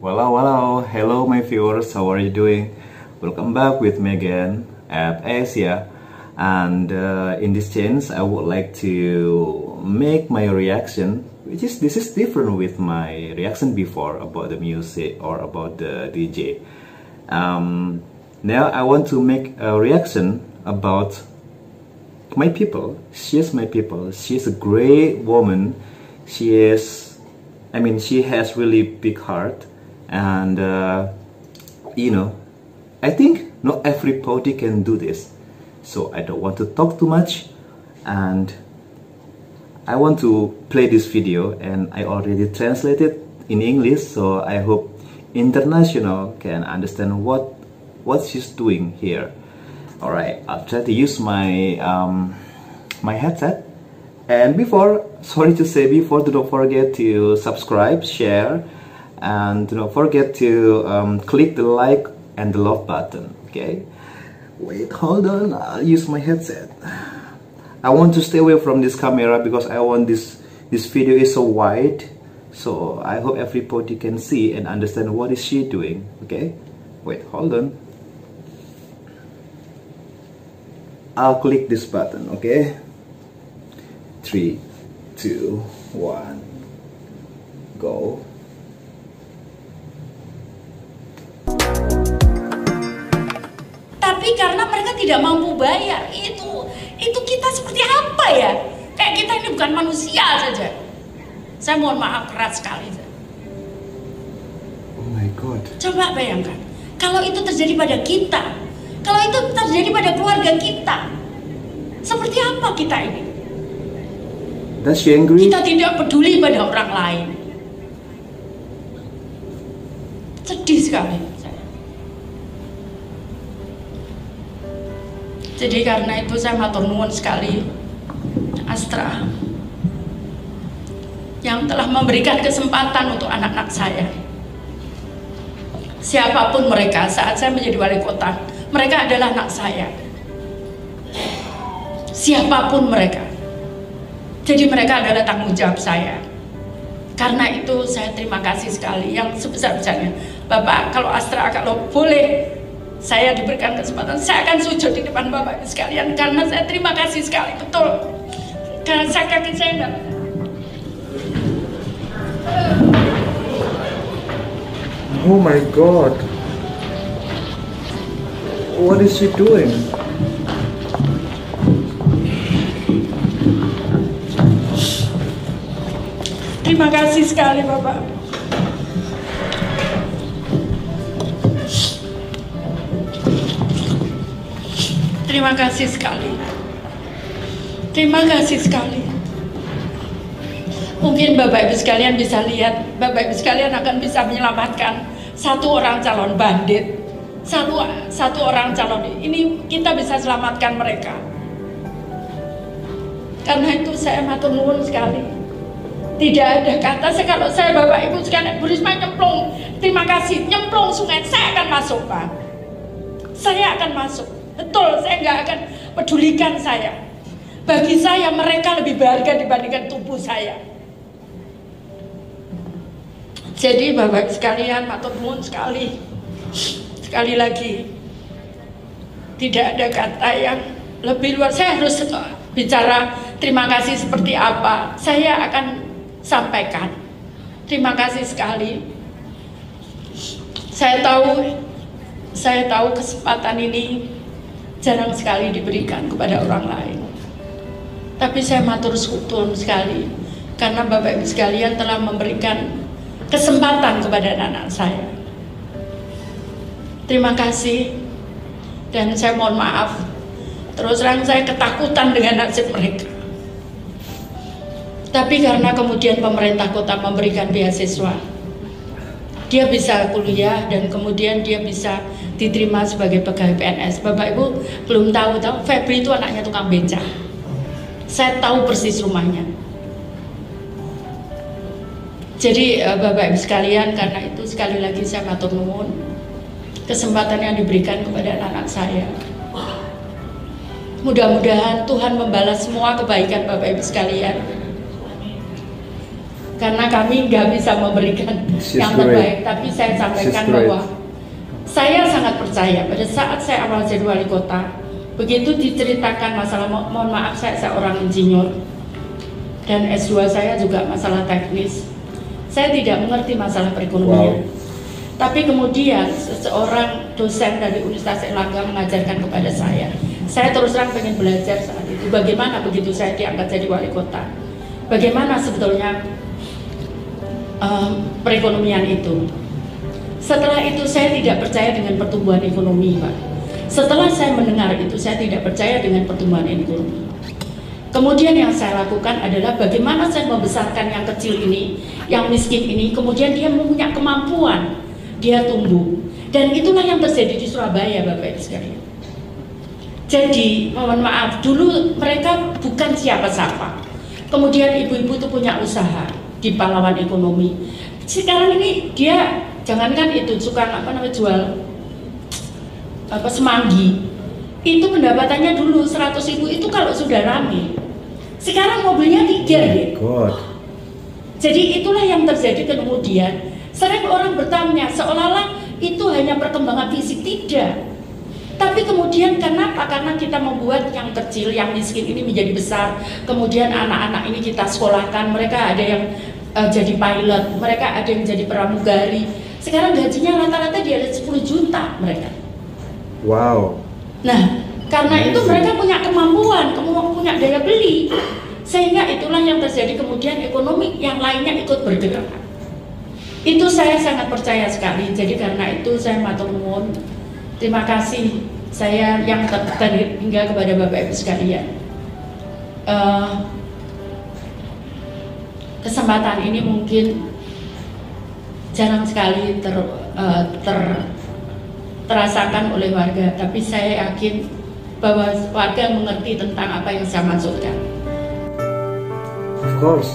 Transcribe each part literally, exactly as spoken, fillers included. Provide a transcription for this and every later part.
Hello, hello, hello my viewers, how are you doing? Welcome back with me again at Asia, and uh, in this chance I would like to make my reaction, which is this is different with my reaction before about the music or about the D J. Um, now I want to make a reaction about my people. She is my people. She is a great woman. She is, I mean, she has really big heart. And uh, you know, I think not everybody can do this, so I don't want to talk too much, and I want to play this video, and I already translated in English, so I hope international can understand what what she's doing here. All right, I'll try to use my um, my headset. And before, sorry to say, before, do not forget to subscribe, share, and do not forget to um, click the like and the love button. Okay, wait, hold on, I'll use my headset. I want to stay away from this camera because I want this this video is so wide, so I hope everybody can see and understand what is she doing. Okay, wait, hold on, I'll click this button. Okay, three, two, one, go. Tapi karena mereka tidak mampu bayar, itu itu kita seperti apa ya? Kayak kita ini bukan manusia saja. Saya mohon maaf keras sekali. Oh my God. Coba bayangkan, kalau itu terjadi pada kita, kalau itu terjadi pada keluarga kita, seperti apa kita ini? Does she angry? Kita tidak peduli pada orang lain. Sedih sekali. Jadi karena itu saya matur nuwun sekali Astra yang telah memberikan kesempatan untuk anak-anak saya. Siapapun mereka, saat saya menjadi wali kota, mereka adalah anak saya. Siapapun mereka. Jadi mereka adalah tanggung jawab saya. Karena itu saya terima kasih sekali yang sebesar-besarnya. Bapak, kalau Astra, kalau boleh saya diberikan kesempatan, saya akan sujud di depan Bapak sekalian karena saya terima kasih sekali, betul. Karena saya kaki saya enggak. Oh my God, what is she doing? Terima kasih sekali Bapak. Terima kasih sekali. Terima kasih sekali. Mungkin Bapak Ibu sekalian bisa lihat, Bapak Ibu sekalian akan bisa menyelamatkan satu orang calon bandit, satu satu orang calon ini, kita bisa selamatkan mereka. Karena itu saya matur nuwun sekali. Tidak ada kata saya, kalau saya Bapak Ibu sekalian, Bu Risma nyemplung, terima kasih, nyemplung sungai, saya akan masuk Pak. Saya akan masuk. Betul, saya nggak akan pedulikan saya. Bagi saya mereka lebih berharga dibandingkan tubuh saya. Jadi Bapak sekalian, matur nuwun sekali. Sekali lagi, tidak ada kata yang lebih luar. Saya harus bicara terima kasih seperti apa. Saya akan sampaikan. Terima kasih sekali. Saya tahu, saya tahu kesempatan ini jarang sekali diberikan kepada orang lain. Tapi saya matur sutun sekali karena Bapak Ibu sekalian telah memberikan kesempatan kepada anak-anak saya. Terima kasih, dan saya mohon maaf. Terus terang saya ketakutan dengan nasib mereka. Tapi karena kemudian pemerintah kota memberikan beasiswa, dia bisa kuliah dan kemudian dia bisa diterima sebagai pegawai P N S. Bapak Ibu belum tahu, tahu Febri itu anaknya tukang beca. Saya tahu persis rumahnya. Jadi Bapak Ibu sekalian, karena itu sekali lagi saya matur nuwun kesempatan yang diberikan kepada anak-anak saya. Mudah-mudahan Tuhan membalas semua kebaikan Bapak Ibu sekalian. karena kami nggak bisa memberikan She's yang terbaik. Tapi saya sampaikan bahwa saya sangat percaya pada saat saya awal jadi wali kota, begitu diceritakan masalah, mo mohon maaf saya seorang insinyur dan S dua saya juga masalah teknis, saya tidak mengerti masalah perekonomian. Wow. Tapi kemudian seseorang dosen dari Universitas Erlangga mengajarkan kepada saya, saya terus terang pengen belajar saat itu bagaimana begitu saya diangkat jadi wali kota, bagaimana sebetulnya um, perekonomian itu. Setelah itu saya tidak percaya dengan pertumbuhan ekonomi, Pak. Setelah saya mendengar itu, saya tidak percaya dengan pertumbuhan ekonomi. Kemudian yang saya lakukan adalah bagaimana saya membesarkan yang kecil ini, yang miskin ini, kemudian dia mempunyai kemampuan, dia tumbuh. Dan itulah yang terjadi di Surabaya, Bapak Ibu sekalian. Jadi, mohon maaf, dulu mereka bukan siapa-siapa. Kemudian ibu-ibu itu punya usaha di pahlawan ekonomi. Sekarang ini dia jangankan itu, suka apa namanya jual apa semanggi, itu pendapatannya dulu seratus ribu itu kalau sudah rame, sekarang mobilnya tiga ya. God. Jadi itulah yang terjadi. Kemudian sering orang bertanya seolah-olah itu hanya perkembangan fisik, tidak. Tapi kemudian kenapa? Karena kita membuat yang kecil, yang miskin ini menjadi besar. Kemudian anak-anak ini kita sekolahkan, mereka ada yang uh, jadi pilot, mereka ada yang jadi pramugari. Sekarang gajinya rata-rata di atas sepuluh juta mereka. Wow. Nah, karena Amazing. Itu mereka punya kemampuan, punya daya beli. Sehingga itulah yang terjadi, kemudian ekonomi yang lainnya ikut bergerak. Itu saya sangat percaya sekali. Jadi karena itu saya matur nuwun. Terima kasih saya yang tertarik hingga kepada Bapak Ibu sekalian. Uh, kesempatan ini mungkin jarang sekali ter, uh, ter, terasakan oleh warga, tapi saya yakin bahwa warga mengerti tentang apa yang saya maksudkan. Of course.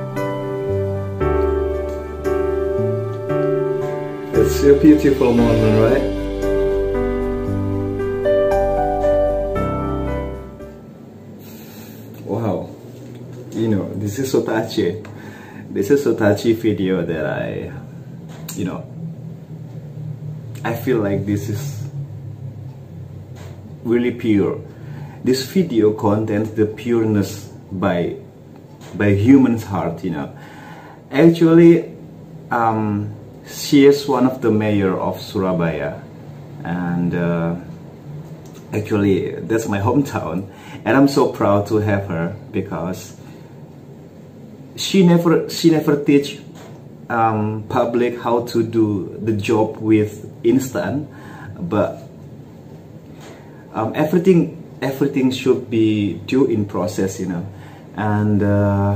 It's a beautiful moment, right? Wow. You know, this is so touchy. This is so touchy video that I you know, I feel like this is really pure. This video contains the pureness by by human's heart, you know. Actually, um, she is one of the mayor of Surabaya, and uh, actually that's my hometown, and I'm so proud to have her because she never she never teach Um, public how to do the job with instant, but um, everything everything should be due in process, you know. And uh,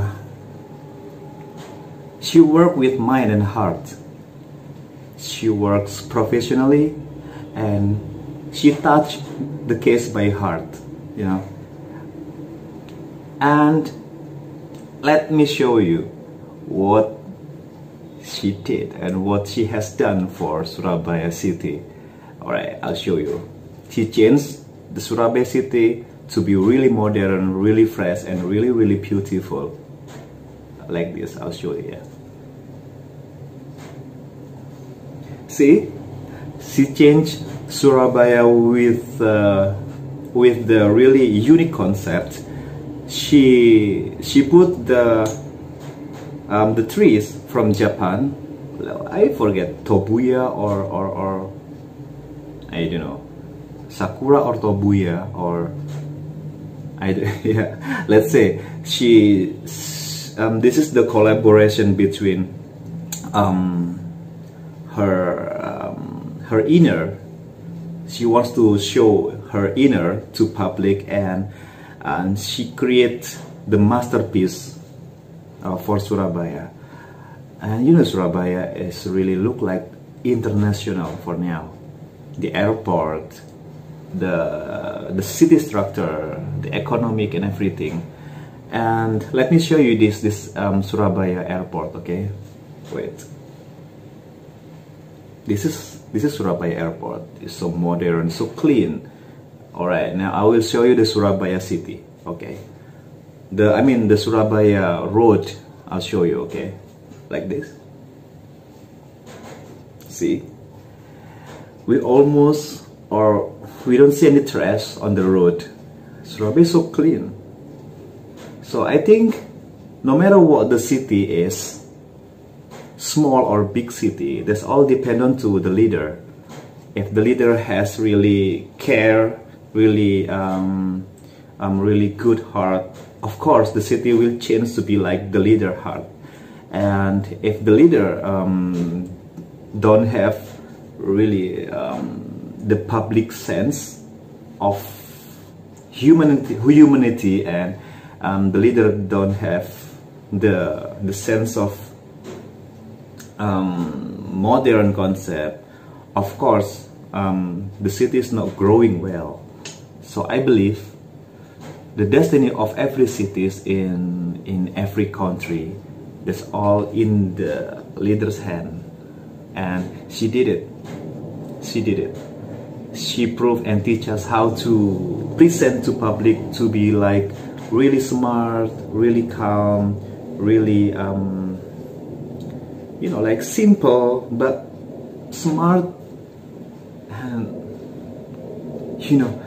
she works with mind and heart. She works professionally, and she touched the case by heart, you know. And let me show you what she did and what she has done for Surabaya City. Alright, I'll show you. She changed the Surabaya City to be really modern, really fresh, and really, really beautiful. Like this, I'll show you. Yeah. See, she changed Surabaya with uh, with the really unique concept. She she put the um, the trees from Japan. I forget, Tobuya or or or I don't know, Sakura or Tobuya or I yeah. Let's say she um, this is the collaboration between um, her um, her inner. She wants to show her inner to public, and and she creates the masterpiece uh, for Surabaya. And you know, Surabaya is really look like international for now. The airport, the the city structure, the economic and everything. And let me show you this this um, Surabaya airport. Okay, wait. This is this is Surabaya airport. It's so modern, so clean. All right, now I will show you the Surabaya city. Okay, the I mean the Surabaya road. I'll show you. Okay. like this. See, we almost, or we don't see any trash on the road. Surabaya is so clean. So I think no matter what the city is, small or big city, that's all dependent to the leader. If the leader has really care, really um, um, really good heart, of course the city will change to be like the leader heart. And if the leader um, don't have really um, the public sense of humanity, humanity and um, the leader don't have the the sense of um, modern concept, of course um, the city is not growing well. So I believe the destiny of every city is in in every country. That's all in the leader's hand, and she did it. She did it. She proved and teach us how to present to public to be like really smart, really calm, really um, you know, like simple but smart, and you know,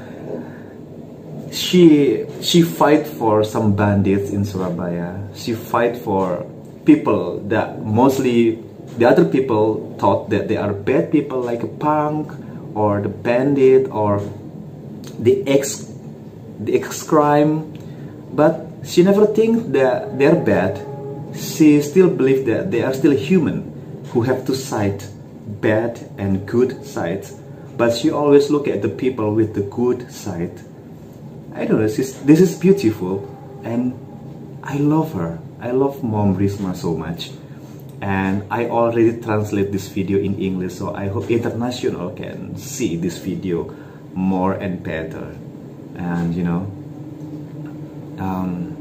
she she fight for some bandits in Surabaya. She fight for people that mostly the other people thought that they are bad people, like a punk or the bandit or the ex the ex crime, but she never think that they're bad. She still believes that they are still human who have two sides, bad and good sides, but she always look at the people with the good side. I don't know, this is, this is beautiful, and I love her. I love Mom Risma so much, and I already translate this video in English, so I hope international can see this video more and better. And you know, um,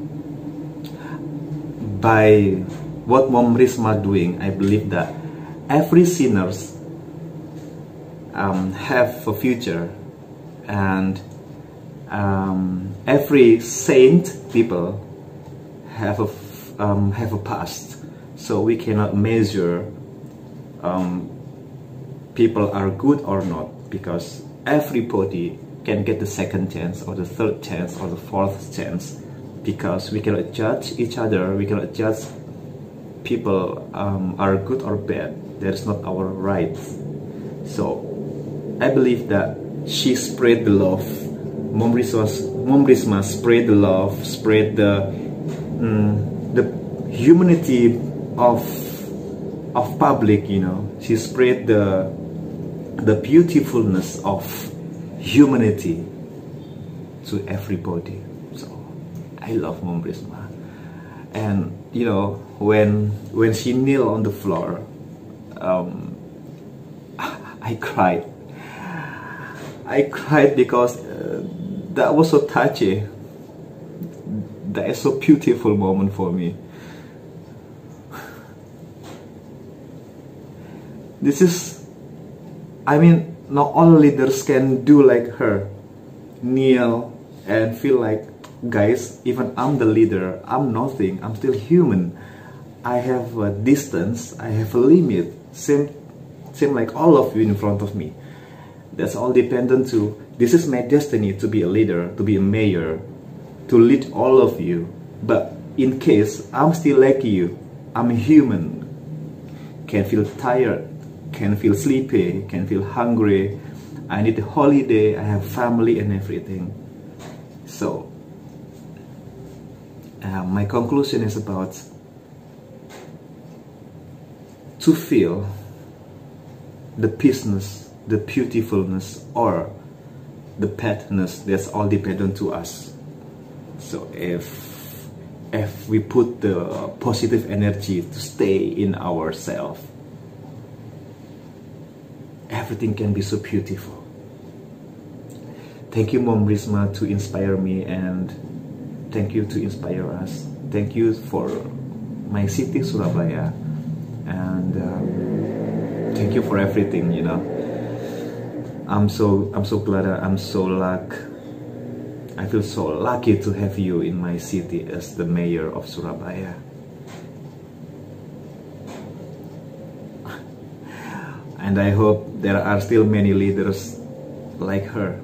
by what Mom Risma doing, I believe that every sinners um, have a future, and um, every saint people have a um, have a past. So we cannot measure um, people are good or not, because everybody can get the second chance or the third chance or the fourth chance, because we cannot judge each other, we cannot judge people um, are good or bad. That is not our right. So I believe that she spread the love. Mom Risma, Mom Risma spread the love, spread the um, the humanity of of public. You know, she spread the the beautifulness of humanity to everybody. So I love Mom Risma. And you know, when when she kneel on the floor, um, I cried. I cried because uh, that was so touchy. That is so beautiful moment for me. This is, I mean, not all leaders can do like her, kneel and feel like, guys, even I'm the leader, I'm nothing, I'm still human. I have a distance, I have a limit, same, same like all of you in front of me. That's all dependent to, this is my destiny to be a leader, to be a mayor, to lead all of you. But in case I'm still like you, I'm a human, can feel tired, can feel sleepy, can feel hungry, I need a holiday, I have family and everything. So uh, my conclusion is about to feel the peaceness, the beautifulness, or the petness. That's all dependent to us. So if if we put the positive energy to stay in ourselves, everything can be so beautiful. Thank you, Mom Risma, to inspire me, and thank you to inspire us. Thank you for my city, Surabaya, and um, thank you for everything. You know, I'm so I'm so glad. I'm so luck. I feel so lucky to have you in my city as the mayor of Surabaya. And I hope there are still many leaders like her.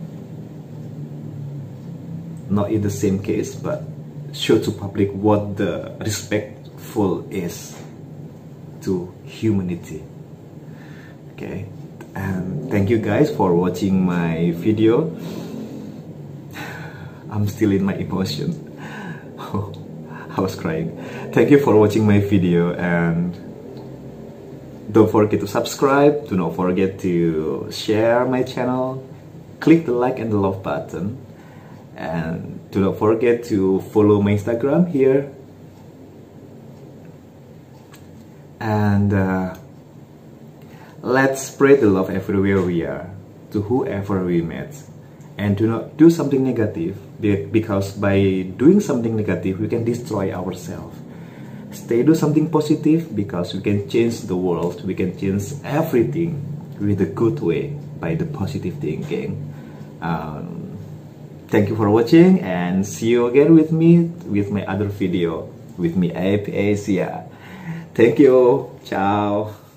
Not in the same case, but show to public what the respectful is to humanity. Okay, and thank you guys for watching my video. I'm still in my emotion. I was crying. Thank you for watching my video, and don't forget to subscribe. Do not forget to share my channel. Click the like and the love button, and do not forget to follow my Instagram here. And uh, let's spread the love everywhere we are, to whoever we met. And do not do something negative, because by doing something negative we can destroy ourselves. Stay do something positive, because we can change the world, we can change everything with a good way by the positive thinking. Um, thank you for watching, and see you again with me with my other video with me, Asia. Thank you. Ciao.